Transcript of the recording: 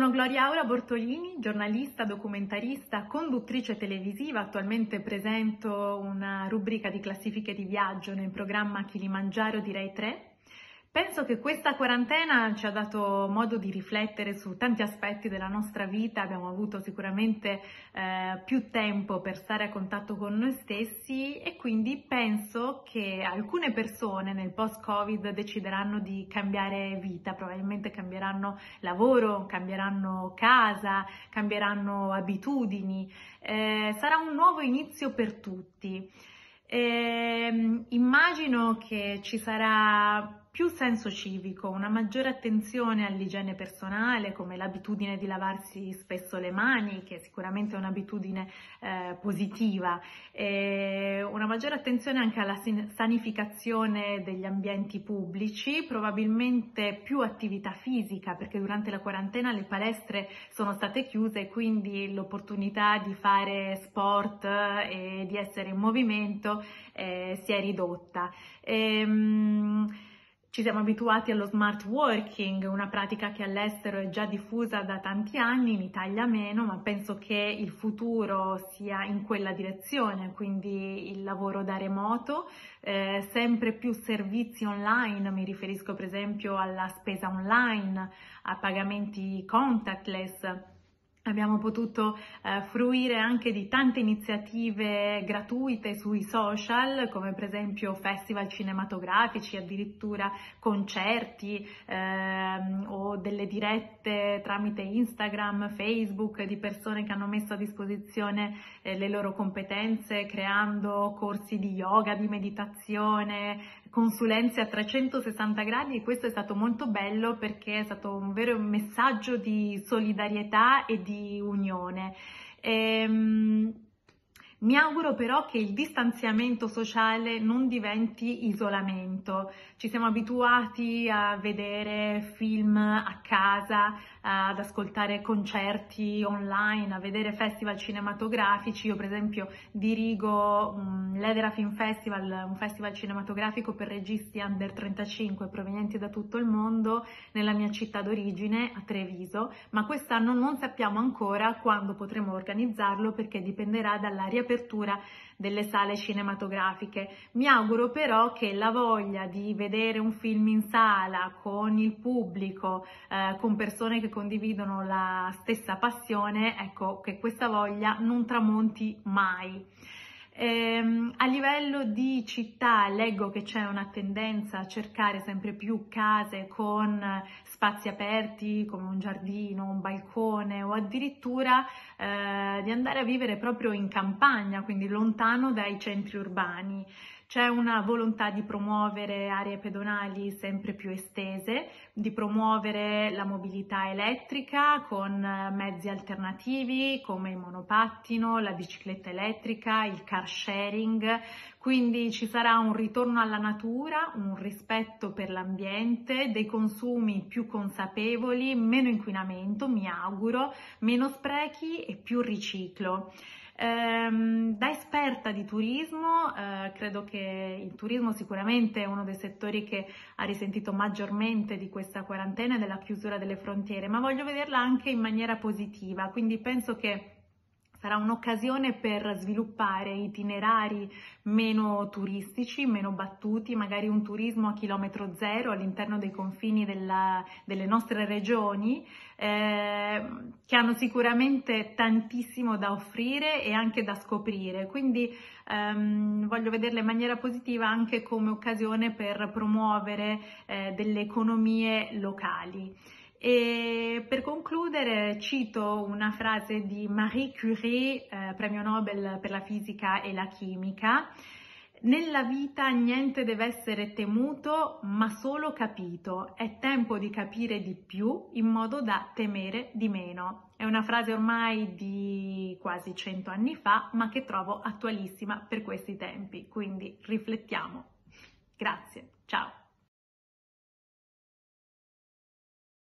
Sono Gloria Aura Bortolini, giornalista, documentarista, conduttrice televisiva. Attualmente presento una rubrica di classifiche di viaggio nel programma Kilimangiaro di Rai 3. Penso che questa quarantena ci ha dato modo di riflettere su tanti aspetti della nostra vita. Abbiamo avuto sicuramente più tempo per stare a contatto con noi stessi e quindi penso che alcune persone nel post-Covid decideranno di cambiare vita, probabilmente cambieranno lavoro, cambieranno casa, cambieranno abitudini. Sarà un nuovo inizio per tutti. Immagino che ci sarà più senso civico, una maggiore attenzione all'igiene personale, come l'abitudine di lavarsi spesso le mani, che è sicuramente un'abitudine positiva, una maggiore attenzione anche alla sanificazione degli ambienti pubblici, probabilmente più attività fisica, perché durante la quarantena le palestre sono state chiuse e quindi l'opportunità di fare sport e di essere in movimento si è ridotta. Ci siamo abituati allo smart working, una pratica che all'estero è già diffusa da tanti anni, in Italia meno, ma penso che il futuro sia in quella direzione, quindi il lavoro da remoto, sempre più servizi online, mi riferisco per esempio alla spesa online, a pagamenti contactless. Abbiamo potuto fruire anche di tante iniziative gratuite sui social, come per esempio festival cinematografici, addirittura concerti o delle dirette tramite Instagram, Facebook di persone che hanno messo a disposizione le loro competenze, creando corsi di yoga, di meditazione, consulenze a 360 gradi, e questo è stato molto bello perché è stato un vero messaggio di solidarietà e di unione. Mi auguro però che il distanziamento sociale non diventi isolamento. Ci siamo abituati a vedere film a casa, ad ascoltare concerti online, a vedere festival cinematografici. Io per esempio dirigo l'Edera Film Festival, un festival cinematografico per registi under 35 provenienti da tutto il mondo nella mia città d'origine, a Treviso, ma quest'anno non sappiamo ancora quando potremo organizzarlo perché dipenderà dalla riapertura delle sale cinematografiche. Mi auguro però che la voglia di vedere un film in sala con il pubblico, con persone che condividono la stessa passione, ecco, che questa voglia non tramonti mai. A livello di città leggo che c'è una tendenza a cercare sempre più case con spazi aperti come un giardino, un balcone o addirittura di andare a vivere proprio in campagna, quindi lontano dai centri urbani. C'è una volontà di promuovere aree pedonali sempre più estese, di promuovere la mobilità elettrica con mezzi alternativi come il monopattino, la bicicletta elettrica, il car sharing. Quindi ci sarà un ritorno alla natura, un rispetto per l'ambiente, dei consumi più consapevoli, meno inquinamento, mi auguro, meno sprechi e più riciclo. Da esperta di turismo, credo che il turismo sicuramente è uno dei settori che ha risentito maggiormente di questa quarantena e della chiusura delle frontiere, ma voglio vederla anche in maniera positiva, quindi penso che sarà un'occasione per sviluppare itinerari meno turistici, meno battuti, magari un turismo a chilometro zero all'interno dei confini delle nostre regioni, che hanno sicuramente tantissimo da offrire e anche da scoprire. Quindi voglio vederle in maniera positiva anche come occasione per promuovere delle economie locali. E per concludere cito una frase di Marie Curie, premio Nobel per la fisica e la chimica: nella vita niente deve essere temuto ma solo capito, è tempo di capire di più in modo da temere di meno. È una frase ormai di quasi 100 anni fa ma che trovo attualissima per questi tempi, quindi riflettiamo. Grazie, ciao!